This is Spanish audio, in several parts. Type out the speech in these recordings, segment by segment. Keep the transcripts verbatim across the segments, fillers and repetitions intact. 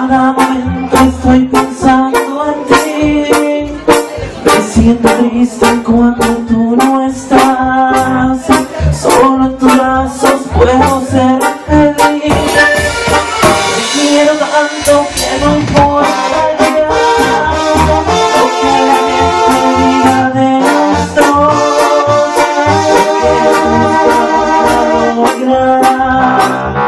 Cada momento estoy pensando en ti. Me siento triste cuando tú no estás. Solo en tus brazos puedo ser feliz. Te quiero tanto que no importa ya lo que la gente diga de nosotros, porque nos va a lograr.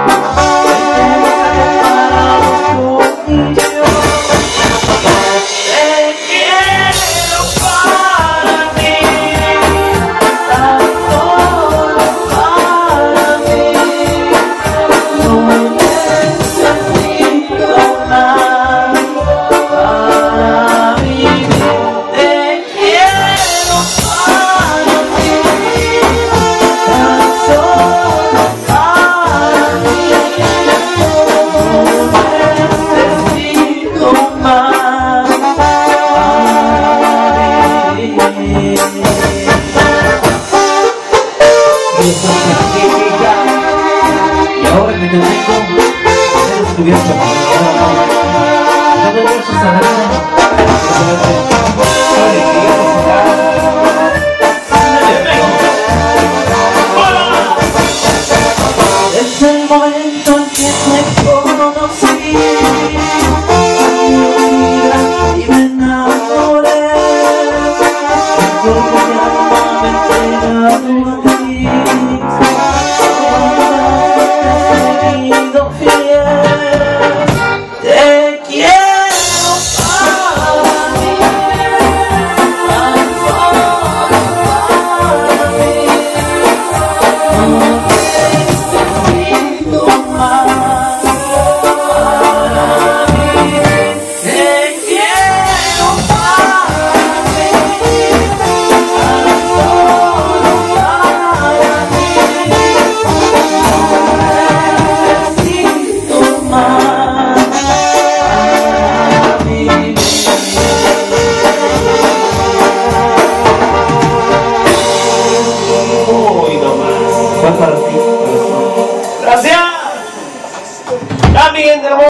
Y ahora que te tengo, he descubierto no me versos a la es el momento en que te conocí y me enamoré. Recuerdo mi alma me entregado a ti. Te quiero para mí, tan solo para mí. No necesito más para mí. Te quiero para mí, tan solo para mí. No necesito más. Para ti. Gracias. También tenemos